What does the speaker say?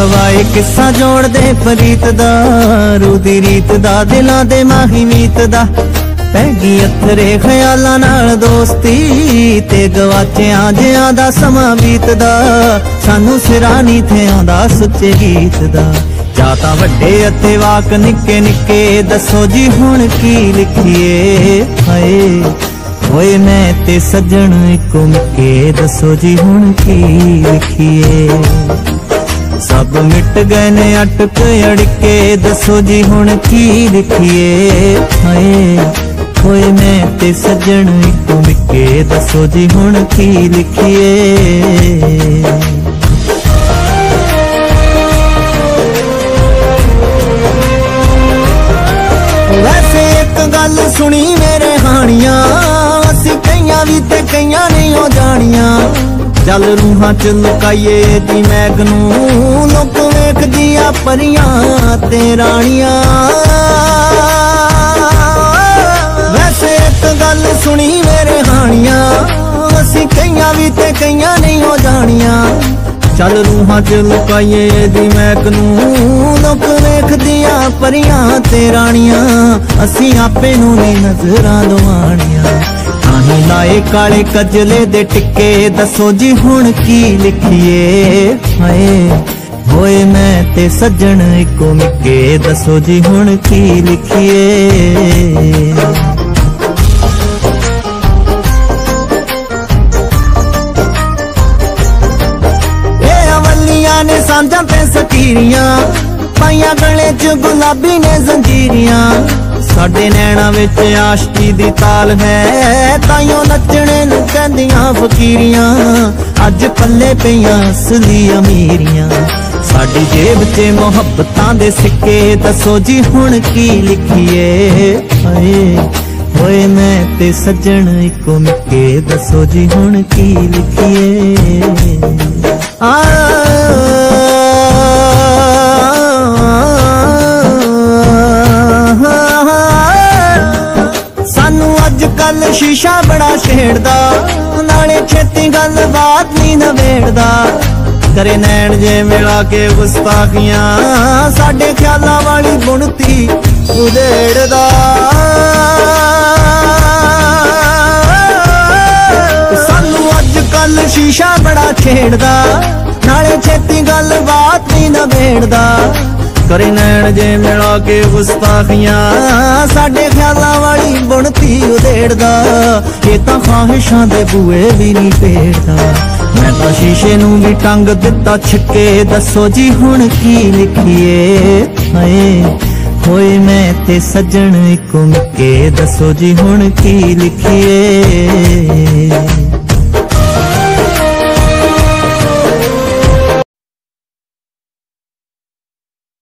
हवाए किस्सा जोड़ दे प्रीत दा, रूदी रीत दा दिलां दे माही मीत दा। पैगी अथरे ख्यालां नाल दोस्ती ते गवाचियां जियां दा समां बीतदा। सानू सिरा नहीं थे आंदा सुच्चे गीत दा। जाता वड्डे अते वाक निक्के निक्के, दसो जी हुण की लिखिए। हाय होए मैं ते सज्जन इको मिके, दसो जी हुण की लिखिए। सब मिट गए ने अटक अड़के, दसो जी हुण की लिखिए। हाय होए मैं ते सज्जन इको मिके, दसो जी हुण की लिखिए। वैसे एक गल सुनी मेरे हानियां, असी कईयां भी ते कईयां नहीं हो जानियां। जल रूहां च लुकाइए जी मैगनू, लोक वेख दिया परियां ते रानियां। वैसे एक गल सुनी मेरे हानियां, असी कईयां भी ते कईयां नहीं हो जानियां। चल रूहां च लुकाइए दी मैकनू, लोक वेख दिया परियां ते रानियां। असी आपे नू नहीं नजरां लवानियां। ताहीं लाए काले कजले दे टिक्के, दसो जी हुण की लिखिए। हाय होए मैं ते सज्जन इको मिके, दसो जी हुण की लिखिए। ने सांझा ते सकीरियां, पाइया गले च गुलाबी ने जंजीरियां। साडे नैना विच आशिकी दी ताल है, ताइयों नचने नूं कहंदियां फकीरियां। अज पल्ले पईयां असली अमीरियां, साडी जेब च मुहब्बतां दे सिक्के, दसो जी हुण की लिखिए। हाय होए मैं ते सज्जन इको मिके, दसो जी हुण की लिखिए। सानू अजकल शीशा बड़ा छेड़दा, नाले छेती गल बात नहीं नवेड़दा। करे नैन जे मिला के गुस्ताखियां, साडे ख्यालां वाली बुनती उधेड़दा। सानू अजकल शीशा बड़ा छेड़दा, नाले छेती गल बात नहीं नवेड़दा। करे नैन जे मिला के गुस्ताखियां, साडे ख्यालां वाली बुनती उधेड़दा। ये तां ख्वाहिशां दे बूए भी नहीं पेड़दा। मैं तां शीशे नूं भी टंग दिता छिके, दसो जी हुण की लिखिए। हाय होए मैं ते सज्जन इको मिके, दसो जी हुण की लिखिए।